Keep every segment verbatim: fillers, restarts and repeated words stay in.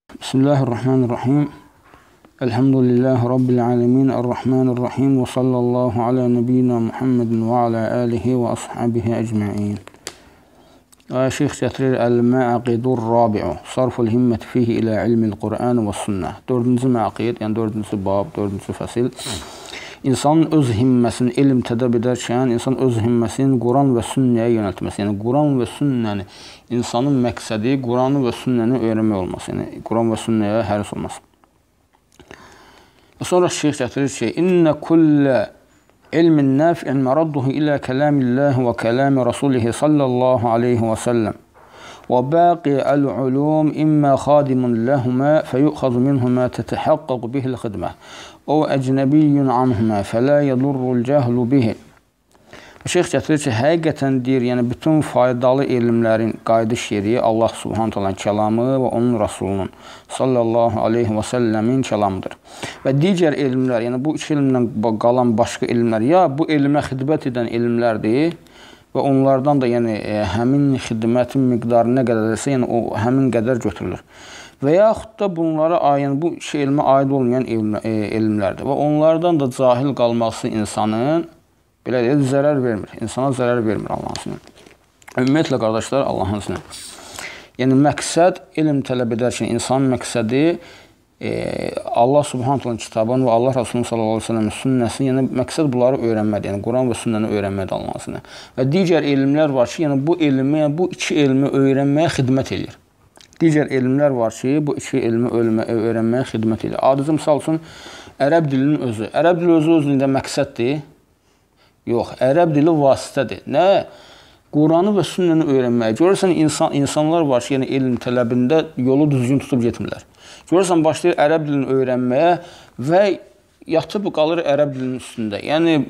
Bismillahirrahmanirrahim. Elhamdülillahi Rabbil alemin. Errahmanirrahim. Ve sallallahu ala nebiyyina Muhammedin ve ala alihi və ashabihi əcməin. Şeyx gətirir Əl-Məqidur Rabi'u. Sarful himməti fihi ilə ilmil Qur'an və sünnə. Dördüncü məqid, yəni dördüncü bab, dördüncü fəsil. İnsanın öz himməsini elm tədəb edərkən, insan öz himməsini Quran və sünnəyə yönəltməsi. Yəni, Quran və sünnəni, insanın məqsədi Quranı və sünnəni öyrənmək olması. Yəni, Quran və sünnəyə həris olması. Sonra şeyx gətirir ki, İnnə kullə ilmin nəfi'in məradduhu ilə kələmilləhi və kələmi rasulihi sallallahu aleyhi və səlləm. Və bəqi əl-ulum immə xadimun ləhumə fəyuxazu minhumə tətəhəqqəq bihil xidmə. O əcnəbiyyün anhumə fələ yədurrul cəhlu bihi. Şeyx gətirir ki, həqiqətən deyir, yəni bütün faydalı elmlərin qayıdış yeri Allah subhanahu ta'ala kəlamı və onun Rasulunun sallallahu aleyhi və səlləmin kəlamıdır. Və digər elmlər, yəni bu iki elmdən qalan başqa elmlər, ya bu elmə xidmət edən elmlərdir və onlardan da yəni həmin xidmətin miqdarı nə qədərsə, yəni o həmin qədər götürülür. Və yaxud da bunlara aid, bu iki elmə aid olmayan elm, e, elmlərdir. Və onlardan da cahil qalması insanın belə deyil, zərər vermir. İnsana zərər vermir Allahın sınır. Ümumiyyətlə, qardaşlar, Allahın sınır. Yəni, məqsəd, elm tələb edərkən insanın məqsədi e, Allah subhanahu ta'ala kitabını və Allah Rasulunun sallallahu aleyhi ve sellem sünnəsini, yəni məqsəd bunları öyrənmədir. Yəni, Quran və sünnəni öyrənmədir Allahın sınır. Və digər elmlər var ki, yəni bu elmi, yəni, bu iki elmi öyrənməyə xidmət edir. Digər elmlər var ki, bu iki elmi öyrənməyə xidmət edir. Adicə, misal üçün, ərəb dilinin özü. Ərəb dili özü özlüyündə məqsəddir. Yox, ərəb dili vasitədir. Nə? Quranı və sünnəni öyrənməyə. Görürsən, insan, insanlar var ki, yəni elm tələbində yolu düzgün tutub getmirlər. Görürsən, başlayır ərəb dilini öyrənməyə və yatıb qalır ərəb dilinin üstündə. Yəni,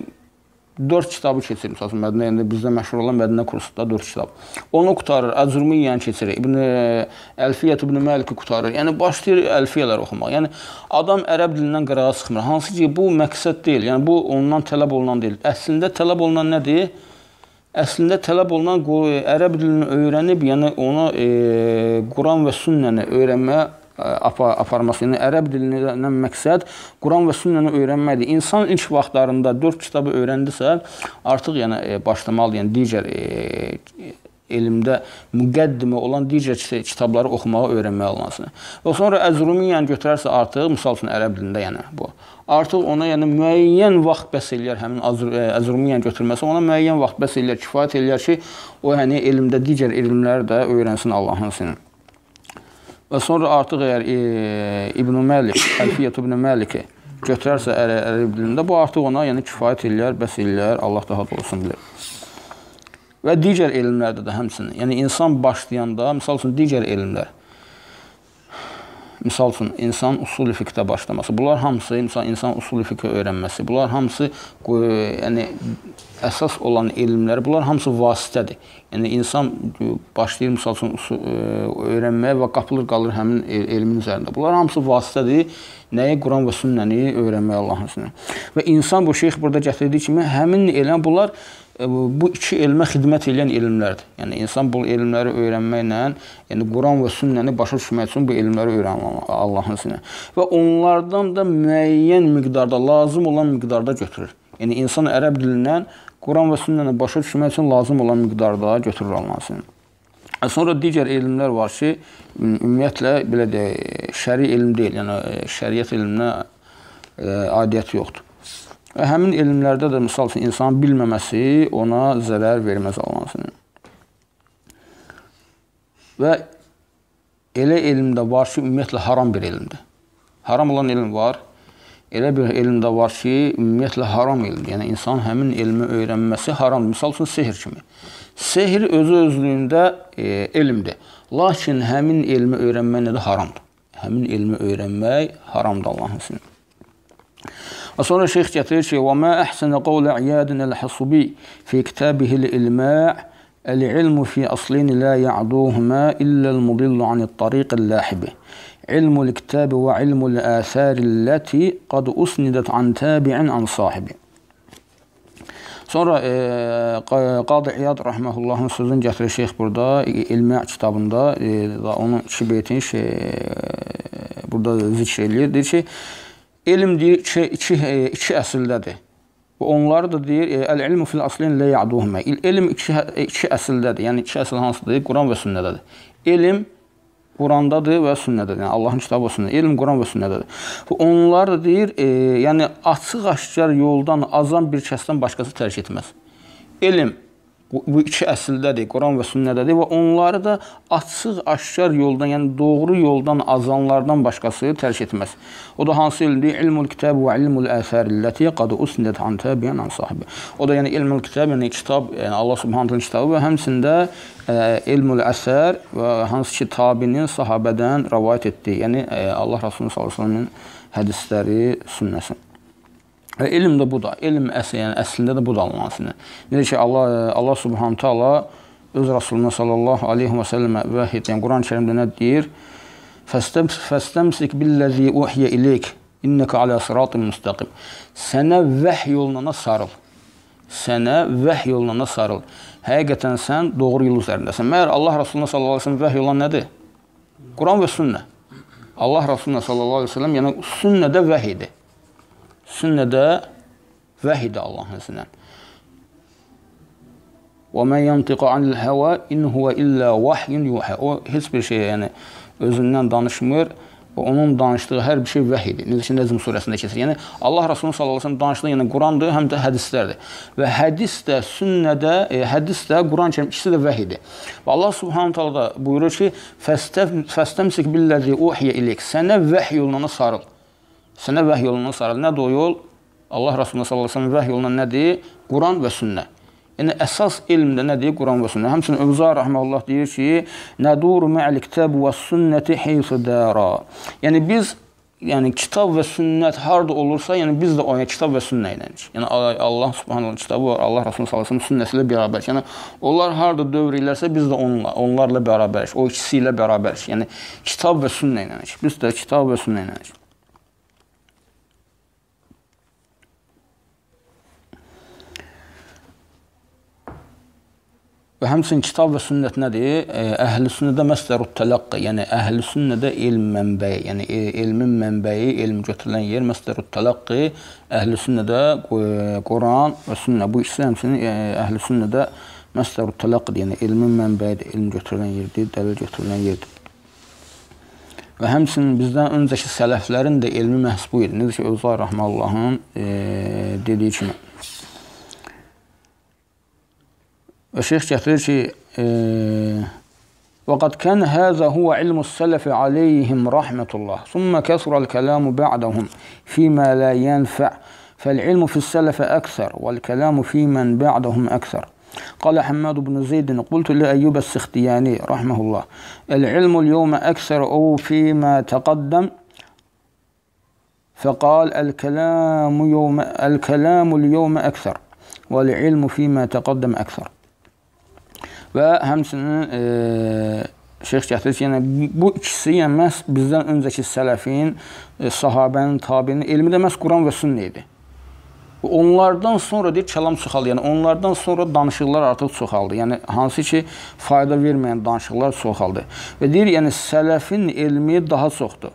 dörd kitabı keçirir. Məsələn, Mədinə, yəni bizdə məşhur olan Mədinə kursunda dörd kitab. Onu qutarır, Əcrumiyyanı keçirir, İbn Əlfiyyət İbn Məliki qutarır. Yəni, başlayır əlfiyyələr oxumaq. Yəni, adam ərəb dilindən qırağa sıxmır. Hansı ki, bu məqsəd deyil. Yəni, bu ondan tələb olunan deyil. Əslində tələb olunan nədir? Əslində tələb olunan ərəb dilini öyrənib, yəni ona e, Quran və sünnəni öyrənməyə aparması. Yəni, ərəb dilindən məqsəd Quran və sünnəni öyrənməkdir. İnsan ilk vaxtlarında dörd kitabı öyrəndisə, artıq yəni, başlamalı, yəni digər e, elmdə müqəddimə olan digər kitabları oxumağı öyrənməyə alansın. Və sonra Əcrumiyyanı götürərsə artıq, misal üçün ərəb dilində yəni bu. Artıq ona yəni, müəyyən vaxt bəs eləyər, həmin Əcrumiyyanı götürməsi ona müəyyən vaxt bəs eləyər, kifayət eləyər ki, o yəni, elmdə digər elmləri də öyrənsin Allahın sinin. Və sonra artıq əgər e, İbn Məlik, Əlfiyyət İbn Məliki götürərsə ərəb dilində, bu artıq ona yəni, kifayət eləyər, bəs eləyər, Allah daha doğrusun bilir. Və digər elmlərdə də həmçinin, yəni insan başlayanda, misal üçün digər elmlər, misal üçün insan usul-i fiqhdə başlaması, bunlar hamısı, insan, insan usul-i fiqhə öyrənməsi, bunlar hamısı yəni, əsas olan elmlər, bunlar hamısı vasitədir. Yəni, insan başlayır, misal üçün, öyrənməyə və qapılır, qalır həmin elmin üzərində. Bunlar hamısı vasitədir. Nəyi? Quran və sünnəni öyrənməyə Allahın sınır. Və insan, bu şeyx burada gətirdiyi kimi, həmin elm, bunlar bu iki elmə xidmət edən elmlərdir. Yəni, insan bu elmləri öyrənməklə, yəni Quran və sünnəni başa düşmək üçün bu elmləri öyrənmək Allahın sınır. Və onlardan da müəyyən miqdarda, lazım olan miqdarda götürür. Yəni, insan ərəb dilindən Quran və sünnəni başa düşmək üçün lazım olan miqdarda götürür Allahın. Sonra digər elmlər var ki, ümumiyyətlə, belə deyək, şəri elm deyil, yəni şəriət elminə aidiyyəti yoxdur. Və həmin elmlərdə də, misal üçün, insanın bilməməsi ona zərər verməz Allahın. Və elə elmdə var ki, ümumiyyətlə haram bir elmdir. Haram olan elm var. Elə bir elmdə var ki, ümumiyyətlə haram elmdir. Yəni, insan həmin elmi öyrənməsi haramdır. Misal üçün, sehir kimi. Sehir özü özlüyündə e, elmdir. Lakin həmin elmi öyrənmək nədir? Haramdır. Həmin elmi öyrənmək haramdır Allahın sınır. Və sonra şeyx gətirir ki, وَمَا أَحْسَنَ قَوْلَ عِيَادٍ الْحَصُبِي فِي كِتَابِهِ الْإِلْمَاءِ الْعِلْمُ فِي أَصْلِينِ لَا يَعْدُوهُمَا إِلَّا الْمُضِلُّ عَنِ الطَّرِيقِ اللَّاحِبِ علم الكتاب وعلم الآثار التي قد أسندت عن تابع عن صاحب. Sonra e, Qadı İyad Rəhməhullahın sözünü gətirir şeyx burada, İlmiya kitabında, e, onun iki beytini şey, burada zikr eləyir. Deyir ki, elm deyir iki, iki, iki əsildədir. Onlar da deyir, əl-ilmu fil aslin lə ya'duhumə. Elm iki, iki əsildədir. Yəni iki əsl hansıdır? Quran və sünnədədir. Elm Qurandadır və sünnədədir. Yəni Allahın kitabı və sünnədir. Elm Quran və sünnədədir. Onlar da deyir, e, yəni açıq-aşkar yoldan azan bir kəsdən başqası tərk etməz. Elm bu, bu iki əsildədir, Quran və sünnədədir və onları da açıq-aşkar yoldan, yəni doğru yoldan azanlardan başqası tərk etməz. O da hansı elmdir? İlmul kitab və ilmul əsər illəti qad usnidat an tabi'an an sahibi. O da yəni ilmul kitab, yəni kitab, yəni Allah Subhanahu kitabı və həmçində e, ilmul əsər və hansı ki tabinin sahabədən rivayet etdiyi, yəni e, Allah Resulü sallallahu əleyhi və səlləmin hədisləri, sünnəsi. Və elm də bu da, elm əsl, yəni əslində də bu da olmasıdır. Necə ki, Allah, Allah Subhanahu Taala öz Rasuluna sallallahu aleyhi və səlləmə vəhy edən Quran-ı Kərimdə nə deyir? Fəstəmsik billəzi uhiyə ileyk, innəkə alə sıratın müstəqim. Sənə vəhy yoluna sarıl. Sənə vəhy yoluna sarıl. Həqiqətən sən doğru yol üzərindəsən. Məyər Allah Rasuluna sallallahu aleyhi və səlləm vəhy yolu nədir? Quran və sünnə. Allah Rasuluna sallallahu aleyhi və səlləm, yəni sünnədə vəhiydir. Sünnədə vəhidə Allahın izindən. Və mən yantiqə anil həvə in huvə illə vahyun yuhə. O, heç bir şey, yəni, özündən danışmır və onun danışdığı hər bir şey vəhidir. Necə ki, Nəzm surəsində keçir. Yəni, Allah Rasulü sallallahu aleyhi və səlləm danışdığı, yəni, Qurandır, həm də hədislərdir. Və hədis də, sünnədə, e, hədis də, Quran-ı Kərim, ikisi də vəhidir. Və Allah Subhanahu taala da buyurur ki, fəstəmsik billəzi uhiyə ileyk. Sənə vəhy yoluna sarıl. Sənə vəhy yolundan sarıl. Nədir o yol? Allah Rasulü sallallahu aleyhi və səlləm vəhy yolundan nədir? Quran və sünnə. Yəni, əsas elmdə nədir? Quran və sünnə. Həmçinin Övza rəhməllah deyir ki, nəduru mə'l kitab və sünnəti heysu dəra. Yəni, biz, yəni, kitab və sünnət harada olursa, yəni, biz də o, yəni, kitab və sünnə iləyik. Yəni, Allah subhanallah kitabı var, Allah Rasulü sallallahu aleyhi və səlləm sünnəsi ilə bərabərik. Yəni, onlar harada dövr ilərsə, biz də onunla, onlarla bərabərik. O ikisi ilə bərabərik. Yəni, kitab və sünnə iləyik. Biz də kitab və sünnə iləyik. Və həmçinin kitab və sünnət nədir? Əhl-i sünnədə məsdərut tələqqi, yəni əhl-i sünnədə elm mənbəyi, yəni elmin mənbəyi, elm götürülən yer, məsdərut tələqqi, əhl-i sünnədə Quran və sünnə. Bu ikisi həmçinin əhl-i sünnədə məsdərut tələqqidir, yəni elmin mənbəyidir, elm götürülən yerdir, dəlil götürülən yerdir. Və həmçinin bizdən öncəki sələflərin də elmi məhz bu idi. Necə ki, Övza rəhməllahın e, dediyi kimi. Və şeyx gətirir ki, وَقَدْ كَانَ هَذَا هُوَ عِلْمُ السَّلَفِ عَلَيْهِمْ رَحْمَةُ اللَّهِ ثُمَّ كَثُرَ الْكَلَامُ بَعْدَهُمْ فِيمَا لَا يَنْفَعُ فَالْعِلْمُ فِي السَّلَفِ أَكْثَرُ وَالْكَلَامُ فِي مَنْ بَعْدَهُمْ أَكْثَرُ قال حماد بن زيد قلت لأيوب السختياني رحمه الله العلم اليوم أكثر أو فيما تقدم فقال الكلام يوم الكلام اليوم أكثر والعلم فيما تقدم أكثر. Və həmçinin e, şeyx gətirir ki, yəni, bu ikisi yəni, məhz bizdən öncəki sələfin, e, sahabənin, tabinin elmi də məhz Quran və sünnə idi. Onlardan sonra deyir, kəlam çoxaldı, yəni onlardan sonra danışıqlar artıq çoxaldı. Yəni, hansı ki, fayda verməyən danışıqlar çoxaldı. Və deyir, yəni, sələfin elmi daha çoxdur.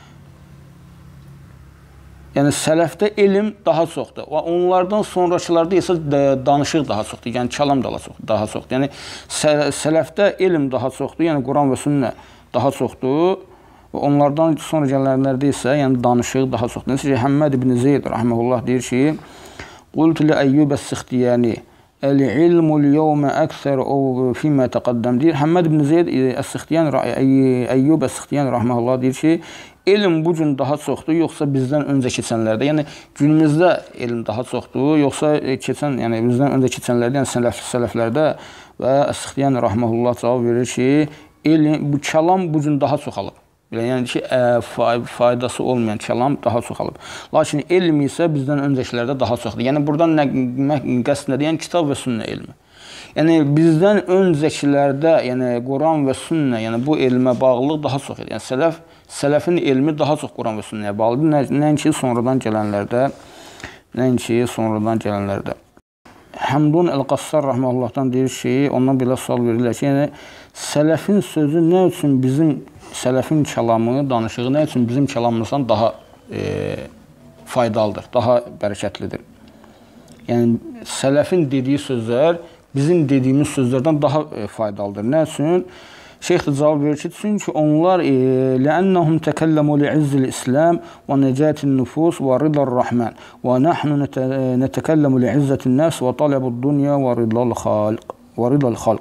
Yəni, sələfdə elm daha çoxdur. Və onlardan sonrakılarda isə danışıq daha çoxdur. Yəni, kəlam daha çoxdur. Yəni, sələfdə elm daha çoxdur. Yəni, Quran və sünnə daha çoxdur. Və onlardan sonra gələnlərdə isə yəni, danışıq daha çoxdur. Necə ki, Həmməd ibn Zeyd rəhməhullah deyir ki, Qultu li Əyyub əs-Sixtiyani El-ilmul yevmə əksər o fīmə təqəddəm deyir. Həmməd ibn Zeyd əs-Sixtiyan, Əyyub əs-Sixtiyan rəhməhullah deyir ki, elm bu gün daha çoxdur, yoxsa bizdən öncə keçənlərdə. Yəni, günümüzdə elm daha çoxdur, yoxsa keçən, yəni bizdən öncə keçənlərdə, yəni sələf, sələflərdə və Əs-Sixtiyan rəhməhullah cavab verir ki, elm, bu kəlam bu gün daha çoxalıb. Yəni ki, ə, faydası olmayan kəlam daha çoxalıb. Lakin elm isə bizdən öncəkilərdə daha çoxdur. Yəni, buradan nə, qəsd nədir? Yəni, kitab və sünnə elmi. Yəni, bizdən öncəkilərdə, yəni, Quran və sünnə, yəni, bu elmə bağlılıq daha çox edir. Yəni, sələf, sələfin elmi daha çox Quran və sünnəyə bağlıdır. Nəinki sonradan gələnlərdə, nəinki sonradan gələnlərdə. Həmdun Əl-Qassar rəhməhullahdan deyir ki, ondan belə sual verirlər ki, yəni sələfin sözü nə üçün bizim sələfin kəlamı, danışığı nə üçün bizim kəlamımızdan daha e, faydalıdır, daha bərəkətlidir? Yəni sələfin dediyi sözlər bizim dediyimiz sözlərdən daha e, faydalıdır. Nə üçün? Şeyx də cavab verir ki, çünki onlar لأنهم تكلموا لعز الإسلام ونجاة النفوس ورضا الرحمن ونحن نتكلم لعزة الناس وطلب الدنيا ورضا الخلق ورضا الخلق.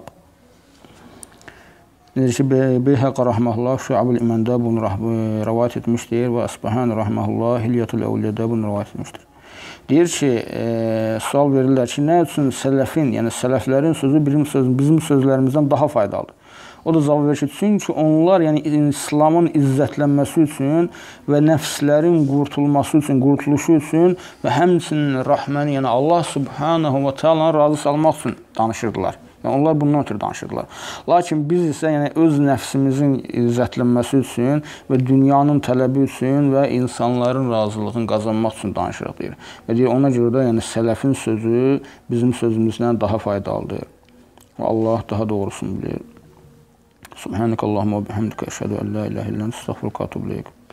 Deyir ki, Beyhəqi rəhməhullah Şuab-ül İmanda bunu rəvayət etmişdir və Əsbəhani rəhməhullah Hilyatul Əvliyədə bunu rəvayət etmişdir. Deyir ki, e, sual verirlər ki, nə üçün sələfin, yəni sələflərin sözü bizim, söz, bizim sözlərimizdən daha faydalıdır? O da cavab verir ki, çünki onlar yəni İslamın izzətlənməsi üçün və nəfslərin qurtulması üçün, qurtuluşu üçün və həmçinin rəhməni, yəni Allah Subhanahu və Taala'nı razı salmaq üçün danışırdılar. Yəni onlar bundan ötürü danışırdılar. Lakin biz isə yəni öz nəfsimizin izzətlənməsi üçün və dünyanın tələbi üçün və insanların razılığını qazanmaq üçün danışırıq deyir. Və deyir, ona görə də yəni sələfin sözü bizim sözümüzdən daha faydalıdır. Və Allah daha doğrusunu bilir. Subhanakallahumma və bihamdika əşhədu an la ilaha illa ente estağfiruka və etûbü ileyk.